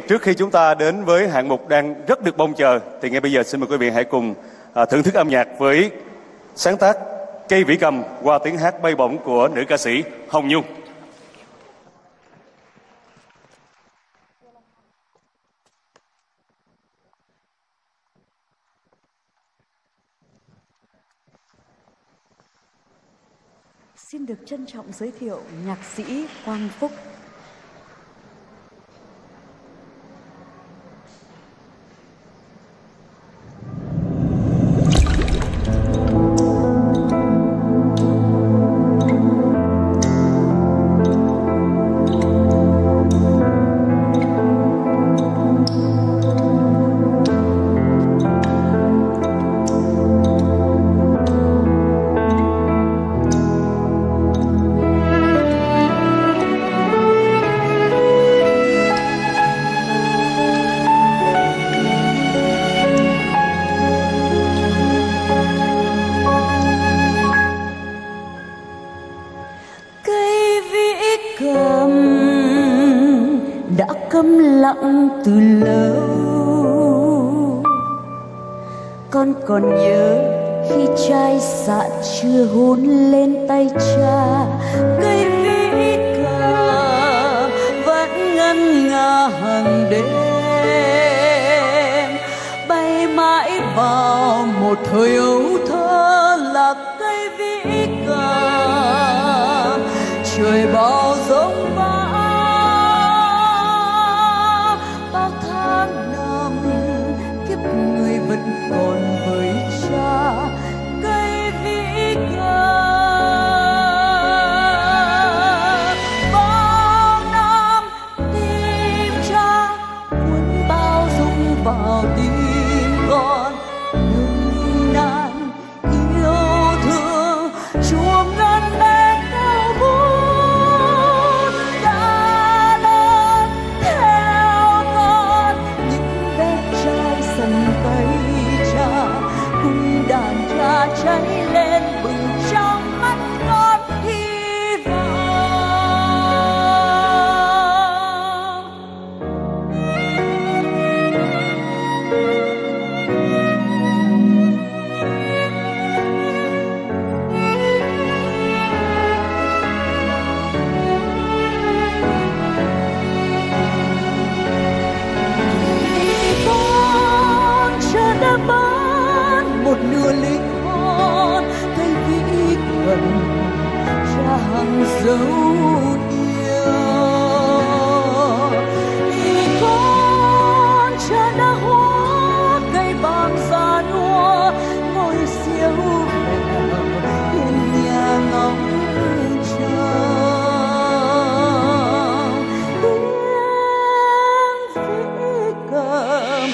trước khi chúng ta đến với hạng mục đang rất được mong chờ, thì ngay bây giờ xin mời quý vị hãy cùng thưởng thức âm nhạc với sáng tác Cây Vĩ Cầm qua tiếng hát bay bổng của nữ ca sĩ Hồng Nhung. Xin được trân trọng giới thiệu nhạc sĩ Quang Phúc. Đã câm lặng từ lâu, con còn nhớ khi trai xạ chưa hôn lên tay cha. Cây vĩ cầm vẫn ngân nga hàng đêm, bay mãi vào một thời ấu thơ là cây vĩ cầm. Trời bao giông bão, người vẫn còn với cha. Cây vĩ cầm bao năm tìm cha, muốn bao dung vào tim con. Nương nan yêu thương chuông ngân lên đau buốt, đã lớn theo con những vết trai dần tay cha. Cùng đàn cha cháy lên bừng trong mắt con hy một nửa linh hồn. Cây vĩ cầm cha hằng dấu yêu, vì con cha đã hóa cây bàng già nua. Ngồi siêu vẹo hiên nhà ngóng chờ tiếng vĩ cầm.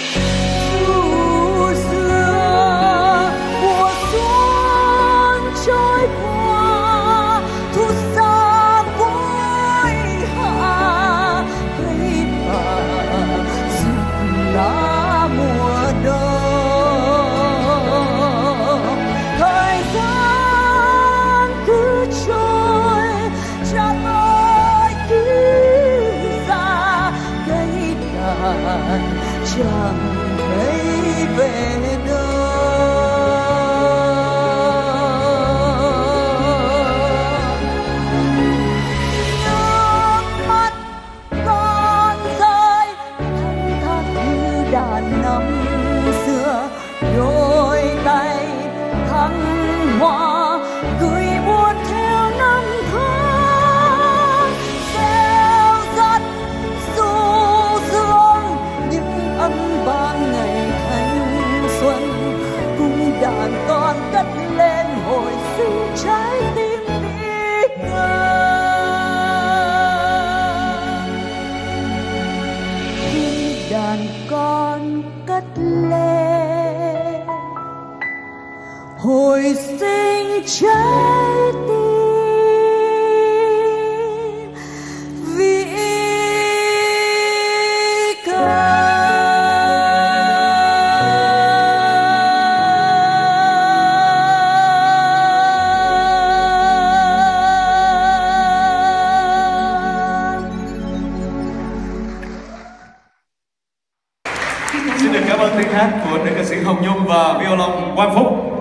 Trôi qua thu xa cuối hạ, cây vàng rụng lá mùa đông. Thời gian cứ trôi, cha tôi cứ ra cây đàn chẳng thấy về đâu. Năm xưa đôi tay thăng hoa gửi buồn theo năm tháng. Gieo rắt du dương những âm vang ngày thanh xuân. Cùng đàn con cất lên hồi sinh trái tim vĩ cầm. Khi đàn con cất lên hồi sinh trái tim vĩ cầm. Xin được cảm ơn tiếng hát của nữ ca sĩ Hồng Nhung và violon Quang Phúc.